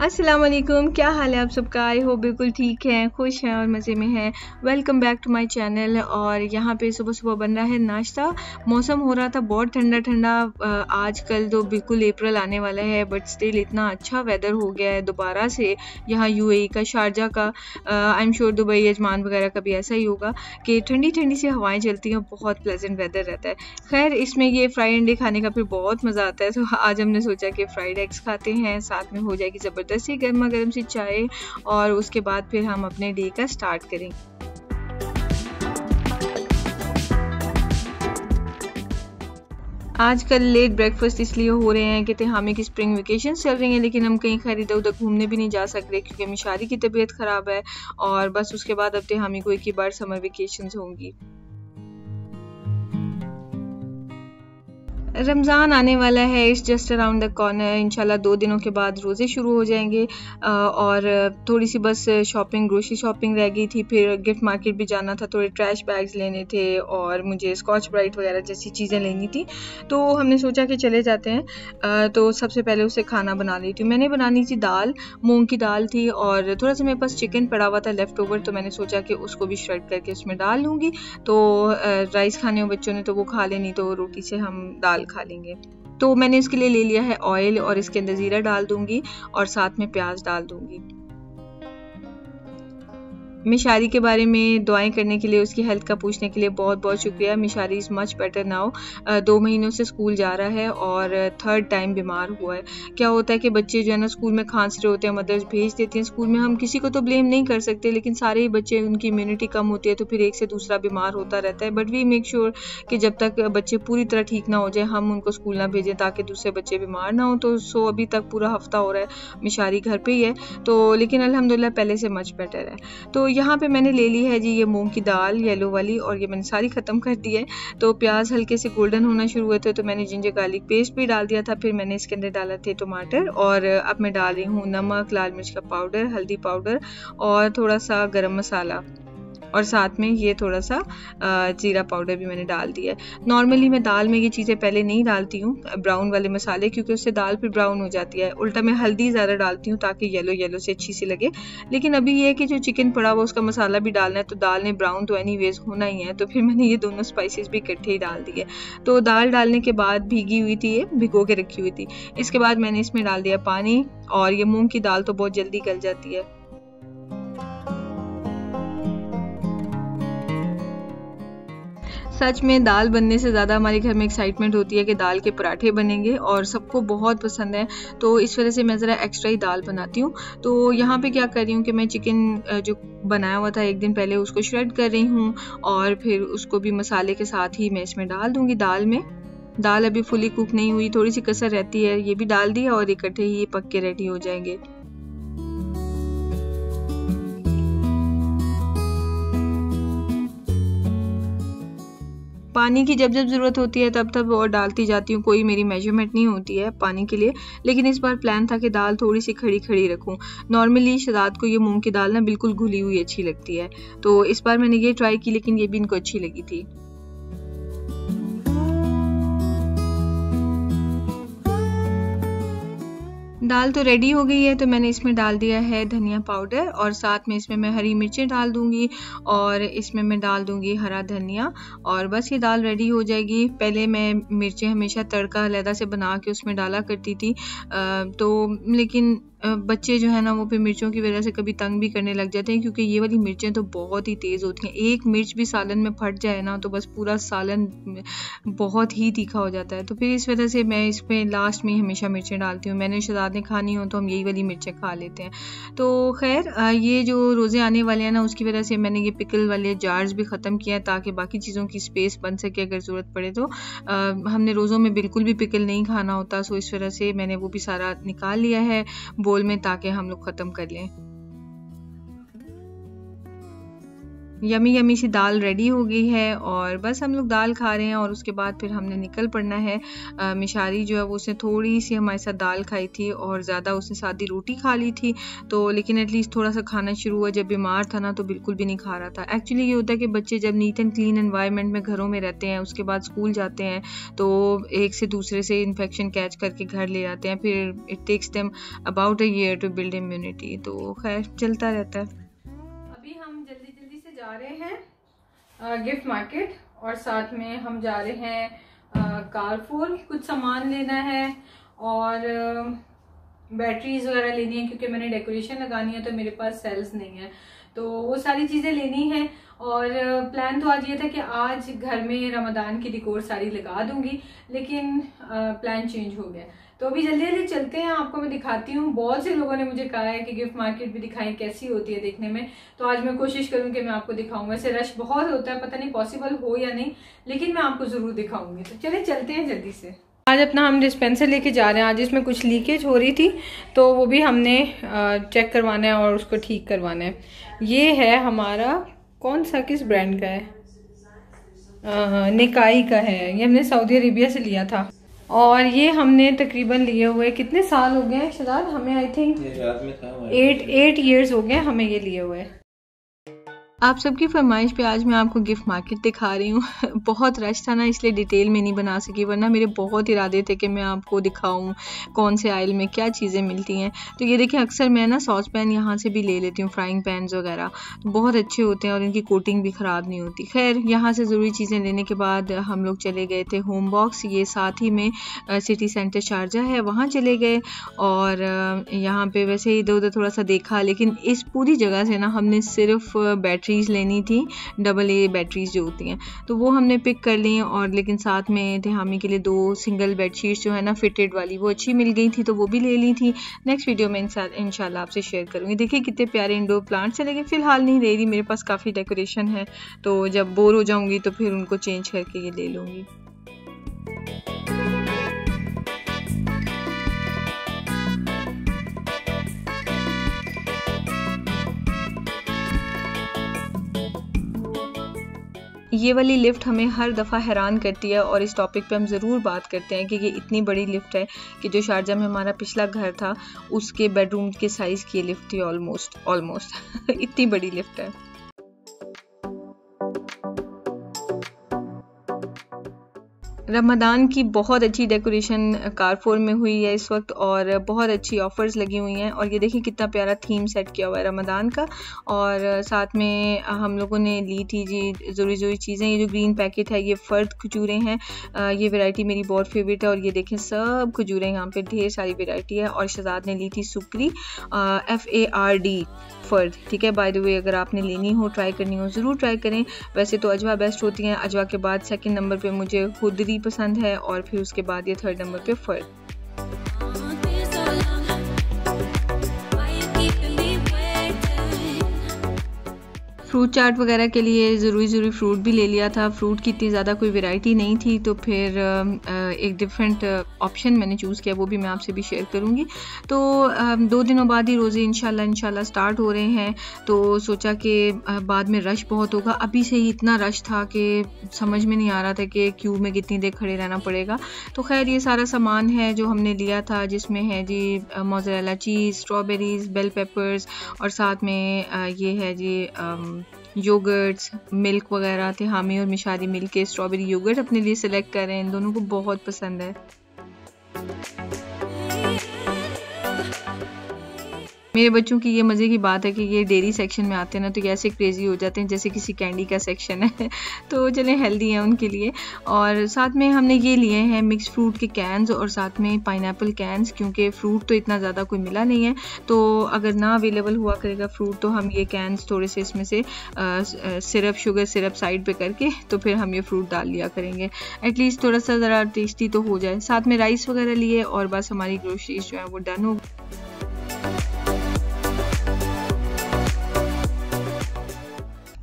अस्सलाम वालेकुम, क्या हाल है आप सबका। आई होप बिल्कुल ठीक हैं, खुश हैं और मज़े में हैं। Welcome back to my channel. और यहाँ पे सुबह सुबह बन रहा है नाश्ता। मौसम हो रहा था बहुत ठंडा ठंडा। आजकल तो बिल्कुल अप्रैल आने वाला है बट स्टिल इतना अच्छा वेदर हो गया है दोबारा से यहाँ यूएई का, शारजा का। आई एम श्योर दुबई, यजमान वगैरह का भी ऐसा ही होगा कि ठंडी ठंडी सी हवाएं चलती हैं, बहुत प्लेजेंट वेदर रहता है। खैर, इसमें ये फ्राइड अंडे खाने का फिर बहुत मज़ा आता है, तो आज हमने सोचा कि फ्राइड एग्स खाते हैं, साथ में हो जाएगी ज़बरदस्ती गर्मा गर्म सी चाय और उसके बाद फिर हम अपने डे का स्टार्ट करेंगे। आजकल लेट ब्रेकफास्ट इसलिए हो रहे हैं कि तिहामी की स्प्रिंग वेकेशन चल रही हैं, लेकिन हम कहीं खैर इधर उधर घूमने भी नहीं जा सकते क्योंकि मिशारी की तबीयत ख़राब है और बस उसके बाद अब तिहामी को एक ही बार समर वेकेशंस होंगी। रमज़ान आने वाला है, it's just around the corner. इंशाल्लाह 2 दिनों के बाद रोज़े शुरू हो जाएंगे और थोड़ी सी बस शॉपिंग, ग्रोसरी शॉपिंग रह गई थी। फिर गिफ्ट मार्केट भी जाना था, थोड़े ट्रैश बैग्स लेने थे और मुझे स्कॉच ब्राइट वगैरह जैसी चीज़ें लेनी थी, तो हमने सोचा कि चले जाते हैं। तो सबसे पहले उसे खाना बना ली थी। मैंने बनानी थी दाल, मूंग की दाल थी और थोड़ा सा मेरे पास चिकन पड़ा हुआ था लेफ़्ट ओवर, तो मैंने सोचा कि उसको भी श्रेड करके उसमें डाल लूँगी। तो राइस खाने हो बच्चों ने तो वो खा लेनी, तो रोटी से हम दाल खा लेंगे। तो मैंने इसके लिए ले लिया है ऑयल और इसके अंदर ज़ीरा डाल दूंगी और साथ में प्याज डाल दूंगी। मिशारी के बारे में दुआएं करने के लिए, उसकी हेल्थ का पूछने के लिए बहुत बहुत शुक्रिया। Mishari is much better now. 2 महीनों से स्कूल जा रहा है और 3rd टाइम बीमार हुआ है। क्या होता है कि बच्चे जो है ना स्कूल में खांस रहे होते हैं, मदर्स भेज देती हैं स्कूल में। हम किसी को तो ब्लेम नहीं कर सकते, लेकिन सारे ही बच्चे, उनकी इम्यूनिटी कम होती है तो फिर एक से दूसरा बीमार होता रहता है। बट वी मेक श्योर कि जब तक बच्चे पूरी तरह ठीक ना हो जाए हम उनको स्कूल ना भेजें ताकि दूसरे बच्चे बीमार ना हो। तो अभी तक पूरा हफ्ता हो रहा है मिशारी घर पर ही है, तो लेकिन अल्हम्दुलिल्लाह पहले से मच बेटर है। तो यहाँ पे मैंने ले ली है जी ये मूंग की दाल येलो वाली और ये मैंने सारी ख़त्म कर दी है। तो प्याज हल्के से गोल्डन होना शुरू हुए थे तो मैंने जिंजर गार्लिक पेस्ट भी डाल दिया था। फिर मैंने इसके अंदर डाला थे टमाटर और अब मैं डाल रही हूँ नमक, लाल मिर्च का पाउडर, हल्दी पाउडर और थोड़ा सा गरम मसाला और साथ में ये थोड़ा सा जीरा पाउडर भी मैंने डाल दिया है। नॉर्मली मैं दाल में ये चीज़ें पहले नहीं डालती हूँ, ब्राउन वाले मसाले, क्योंकि उससे दाल फिर ब्राउन हो जाती है। उल्टा मैं हल्दी ज़्यादा डालती हूँ ताकि येलो येलो से अच्छी सी लगे। लेकिन अभी ये है कि जो चिकन पड़ा हुआ उसका मसाला भी डालना है, तो दाल ने ब्राउन तो एनीवेज होना ही है, तो फिर मैंने ये दोनों स्पाइसेस भी इकट्ठे ही डाल दिए। तो दाल डालने के बाद भीगी हुई थी, ये भिगो के रखी हुई थी। इसके बाद मैंने इसमें डाल दिया पानी और ये मूँग की दाल तो बहुत जल्दी गल जाती है। सच में दाल बनने से ज़्यादा हमारे घर में एक्साइटमेंट होती है कि दाल के पराठे बनेंगे और सबको बहुत पसंद है, तो इस वजह से मैं ज़रा एक्स्ट्रा ही दाल बनाती हूँ। तो यहाँ पे क्या कर रही हूँ कि मैं चिकन जो बनाया हुआ था एक दिन पहले उसको श्रेड कर रही हूँ और फिर उसको भी मसाले के साथ ही मैं इसमें डाल दूँगी दाल में। दाल अभी फुली कुक नहीं हुई, थोड़ी सी कसर रहती है, ये भी डाल दिया और इकट्ठे ही ये पक के रेडी हो जाएंगे। पानी की जब जब ज़रूरत होती है तब तब और डालती जाती हूँ, कोई मेरी मेजरमेंट नहीं होती है पानी के लिए। लेकिन इस बार प्लान था कि दाल थोड़ी सी खड़ी खड़ी रखूँ। नॉर्मली शहजाद को ये मूंग की दाल ना बिल्कुल घुली हुई अच्छी लगती है, तो इस बार मैंने ये ट्राई की, लेकिन ये भी इनको अच्छी लगी थी। दाल तो रेडी हो गई है, तो मैंने इसमें डाल दिया है धनिया पाउडर और साथ में इसमें मैं हरी मिर्चें डाल दूंगी और इसमें मैं डाल दूंगी हरा धनिया और बस ये दाल रेडी हो जाएगी। पहले मैं मिर्चें हमेशा तड़का अलहदा से बना के उसमें डाला करती थी, तो लेकिन बच्चे जो है ना वो फिर मिर्चों की वजह से कभी तंग भी करने लग जाते हैं, क्योंकि ये वाली मिर्चें तो बहुत ही तेज़ होती हैं। एक मिर्च भी सालन में फट जाए ना तो बस पूरा सालन बहुत ही तीखा हो जाता है। तो फिर इस वजह से मैं इसमें लास्ट में ही हमेशा मिर्चें डालती हूँ। मैंने शहजाद ने खानी हो तो हम यही वाली मिर्चें खा लेते हैं। तो खैर ये जो रोज़े आने वाले हैं ना उसकी वजह से मैंने ये पिकल वाले जार्स भी ख़त्म किया है ताकि बाकी चीज़ों की स्पेस बन सके अगर ज़रूरत पड़े तो। हमने रोज़ों में बिल्कुल भी पिकल नहीं खाना होता, सो इस वजह से मैंने वो भी सारा निकाल लिया है बोल में ताकि हम लोग ख़त्म कर लें। यमी यमी सी दाल रेडी हो गई है और बस हम लोग दाल खा रहे हैं और उसके बाद फिर हमने निकल पड़ना है। मिशारी जो है वो उसने थोड़ी सी हमारे साथ दाल खाई थी और ज़्यादा उसने सादी रोटी खा ली थी, तो लेकिन एटलीस्ट थोड़ा सा खाना शुरू हुआ। जब बीमार था ना तो बिल्कुल भी नहीं खा रहा था। एक्चुअली ये होता है कि बच्चे जब नीट एंड क्लीन एनवायरनमेंट में घरों में रहते हैं, उसके बाद स्कूल जाते हैं तो एक से दूसरे से इन्फेक्शन कैच करके घर ले आते हैं, फिर it takes them about a year to build immunity. तो खैर चलता रहता है। अभी हम जल्दी जल्दी से जा रहे हैं गिफ्ट मार्केट और साथ में हम जा रहे हैं कारफूर, कुछ सामान लेना है और बैटरीज वगैरह लेनी है क्योंकि मैंने डेकोरेशन लगानी है तो मेरे पास सेल्स नहीं है, तो वो सारी चीज़ें लेनी है। और प्लान तो आज ये था कि आज घर में रमज़ान की डिकोर सारी लगा दूंगी, लेकिन प्लान चेंज हो गया। तो अभी जल्दी जल्दी चलते हैं, आपको मैं दिखाती हूँ। बहुत से लोगों ने मुझे कहा है कि गिफ्ट मार्केट भी दिखाएं कैसी होती है देखने में, तो आज मैं कोशिश करूँ कि मैं आपको दिखाऊँ। वैसे रश बहुत होता है, पता नहीं पॉसिबल हो या नहीं, लेकिन मैं आपको ज़रूर दिखाऊंगी। तो चले चलते हैं जल्दी से। आज अपना हम डिस्पेंसर लेके जा रहे हैं। आज इसमें कुछ लीकेज हो रही थी तो वो भी हमने चेक करवाना है और उसको ठीक करवाना है। ये है हमारा, कौन सा किस ब्रांड का है, निकाई का है। ये हमने सऊदी अरेबिया से लिया था और ये हमने तकरीबन लिए हुए, कितने साल हो गए शहजाद हमें, आई थिंक 8 ईयर्स हो गए हमें ये लिए हुए। आप सबकी फरमाइश पे आज मैं आपको गिफ्ट मार्केट दिखा रही हूँ। बहुत रश था ना इसलिए डिटेल में नहीं बना सकी, वरना मेरे बहुत इरादे थे कि मैं आपको दिखाऊं कौन से आइल में क्या चीज़ें मिलती हैं। तो ये देखिए, अक्सर मैं ना सॉस पैन यहाँ से भी ले लेती हूँ, फ्राइंग पैन्स वगैरह, तो बहुत अच्छे होते हैं और इनकी कोटिंग भी ख़राब नहीं होती। खैर यहाँ से ज़रूरी चीज़ें लेने के बाद हम लोग चले गए थे होम बॉक्स, ये साथ ही में सिटी सेंटर शारजा है, वहाँ चले गए। और यहाँ पर वैसे इधर उधर थोड़ा सा देखा, लेकिन इस पूरी जगह से ना हमने सिर्फ बैटरी लेनी थी, AA बैटरीज जो होती हैं, तो वो हमने पिक कर ली। और लेकिन साथ में तेहामी के लिए 2 सिंगल बेडशीट्स जो है ना फिटेड वाली, वो अच्छी मिल गई थी तो वो भी ले ली थी। नेक्स्ट वीडियो में इंशाल्लाह आपसे शेयर करूंगी। देखिए कितने प्यारे इंडोर प्लांट्स हैं, लेकिन फिलहाल नहीं ले रही, मेरे पास काफ़ी डेकोरेशन है, तो जब बोर हो जाऊंगी तो फिर उनको चेंज करके ये ले लूँगी। ये वाली लिफ्ट हमें हर दफ़ा हैरान करती है और इस टॉपिक पे हम ज़रूर बात करते हैं कि ये इतनी बड़ी लिफ्ट है कि जो शारजा में हमारा पिछला घर था उसके बेडरूम के साइज़ की लिफ्ट थी, ऑलमोस्ट इतनी बड़ी लिफ्ट है। रमज़ान की बहुत अच्छी डेकोरेशन कारफोर में हुई है इस वक्त और बहुत अच्छी ऑफ़र्स लगी हुई हैं। और ये देखिए कितना प्यारा थीम सेट किया हुआ है रमज़ान का। और साथ में हम लोगों ने ली थी जी ज़रूरी चीज़ें। ये जो ग्रीन पैकेट है ये फ़र्द खजूरें हैं, ये वैरायटी मेरी बहुत फेवरेट है। और ये देखें सब खजूरें, यहाँ पे ढेर सारी वैरायटी है। और शहजाद ने ली थी सुकरी FARD फ़र्द, ठीक है। बाय द वे अगर आपने लेनी हो, ट्राई करनी हो, ज़रूर ट्राई करें। वैसे तो अजवा बेस्ट होती हैं, अजवा के बाद सेकंड नंबर पे मुझे खुदरी पसंद है और फिर उसके बाद ये थर्ड नंबर पे फ़र्द। फ्रूट चाट वगैरह के लिए ज़रूरी फ्रूट भी ले लिया था। फ्रूट की इतनी ज़्यादा कोई वैरायटी नहीं थी तो फिर एक डिफरेंट ऑप्शन मैंने चूज़ किया, वो भी मैं आपसे भी शेयर करूँगी। तो 2 दिनों बाद ही रोज़े इंशाल्लाह स्टार्ट हो रहे हैं, तो सोचा कि बाद में रश बहुत होगा। अभी से ही इतना रश था कि समझ में नहीं आ रहा था कि क्यू में कितनी देर खड़े रहना पड़ेगा। तो खैर ये सारा सामान है जो हमने लिया था, जिसमें है जी mozzarella cheese, strawberries, bell peppers और साथ में ये है जी योगर्ट्स, मिल्क वगैरह थे। हामी और मिशारी मिल के स्ट्रॉबेरी योगर्ट अपने लिए सिलेक्ट कर रहे हैं, इन दोनों को बहुत पसंद है। मेरे बच्चों की ये मज़े की बात है कि ये डेयरी सेक्शन में आते हैं ना तो ऐसे क्रेज़ी हो जाते हैं जैसे किसी कैंडी का सेक्शन है। तो चलें हेल्दी है उनके लिए। और साथ में हमने ये लिए हैं मिक्स फ्रूट के कैंस और साथ में पाइनएप्पल कैंस, क्योंकि फ्रूट तो इतना ज़्यादा कोई मिला नहीं है, तो अगर ना अवेलेबल हुआ करेगा फ्रूट तो हम ये कैंस थोड़े से इसमें से शुगर सिरप साइड पे करके तो फिर हम ये फ्रूट डाल लिया करेंगे, एटलीस्ट थोड़ा सा ज़रा टेस्टी तो हो जाए। साथ में राइस वगैरह लिए और बस हमारी ग्रोसरीज जो है वो डन हो।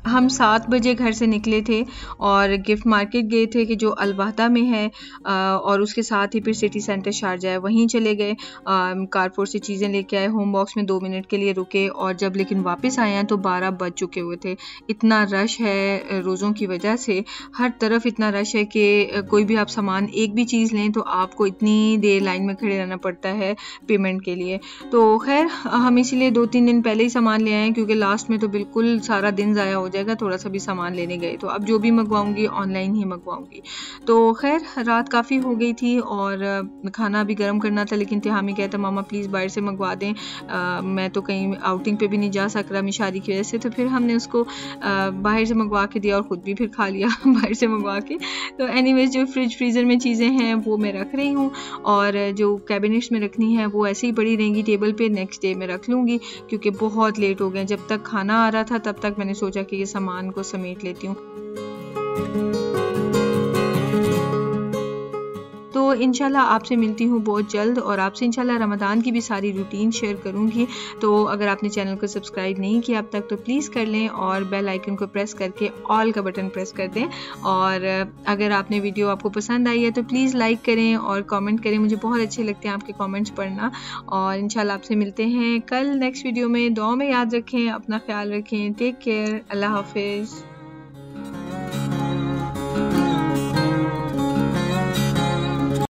हम 7 बजे घर से निकले थे और गिफ्ट मार्केट गए थे कि जो अलवाहदा में है, और उसके साथ ही फिर सिटी सेंटर शारजा है वहीं चले गए। कारपोर से चीज़ें लेके आए, होम बॉक्स में 2 मिनट के लिए रुके और जब लेकिन वापस आए हैं तो 12 बज चुके हुए थे। इतना रश है रोज़ों की वजह से, हर तरफ इतना रश है कि कोई भी आप सामान एक भी चीज़ लें तो आपको इतनी देर लाइन में खड़े रहना पड़ता है पेमेंट के लिए। तो खैर हम इसीलिए 2-3 दिन पहले ही सामान ले आए हैं क्योंकि लास्ट में तो बिल्कुल सारा दिन ज़ाया हो जाएगा थोड़ा सा भी सामान लेने गए। तो अब जो भी मंगवाऊंगी ऑनलाइन ही मंगवाऊंगी। तो खैर रात काफ़ी हो गई थी और खाना भी गर्म करना था, लेकिन तिहामी कहता मामा प्लीज़ बाहर से मंगवा दें, मैं तो कहीं आउटिंग पे भी नहीं जा सक रहा मिशारी की वजह से। तो फिर हमने उसको बाहर से मंगवा के दिया और ख़ुद भी फिर खा लिया बाहर से मंगवा के। तो एनीवेज जो फ्रिज फ्रीज़र में चीज़ें हैं वो मैं रख रही हूँ और जो कैबिनेट्स में रखनी है वो ऐसे ही पड़ी रहेंगी टेबल पे, नेक्स्ट डे मैं रख लूँगी क्योंकि बहुत लेट हो गए। जब तक खाना आ रहा था तब तक मैंने सोचा कि ये सामान को समेट लेती हूँ। तो इंशाल्लाह आपसे मिलती हूँ बहुत जल्द और आपसे इंशाल्लाह रमज़ान की भी सारी रूटीन शेयर करूँगी। तो अगर आपने चैनल को सब्सक्राइब नहीं किया अब तक तो प्लीज़ कर लें और बेल आइकन को प्रेस करके ऑल का बटन प्रेस कर दें। और अगर आपने वीडियो आपको पसंद आई है तो प्लीज़ लाइक करें और कमेंट करें, मुझे बहुत अच्छे लगते हैं आपके कमेंट्स पढ़ना। और इंशाल्लाह आपसे मिलते हैं कल नेक्स्ट वीडियो में। दुआ में याद रखें, अपना ख्याल रखें, टेक केयर, अल्लाह हाफिज़।